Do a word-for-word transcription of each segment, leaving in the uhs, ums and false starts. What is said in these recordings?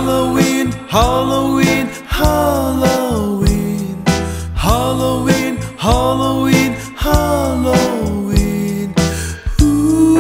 Halloween, Halloween, Halloween, Halloween, Halloween, Halloween. Ooh,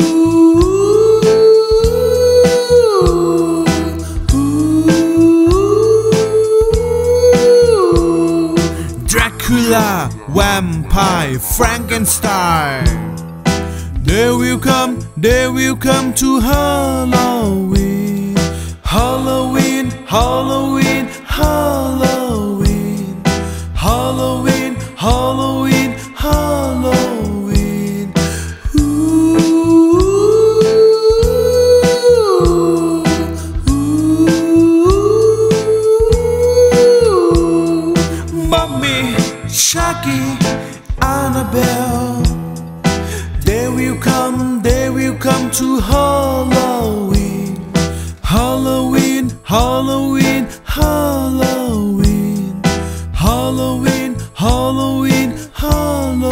ooh. Dracula, vampire, Frankenstein. They will come, they will come to Halloween. Halloween, Halloween, Halloween, Halloween, Halloween, Halloween. Ooh, ooh. Mommy, Chucky, Anabelle. They will come, they will come to Halloween. Halloween, Halloween, Halloween, Halloween, Halloween, Halloween.